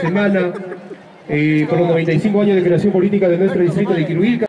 semana por los 95 años de creación política de nuestro distrito de Iquiruilca.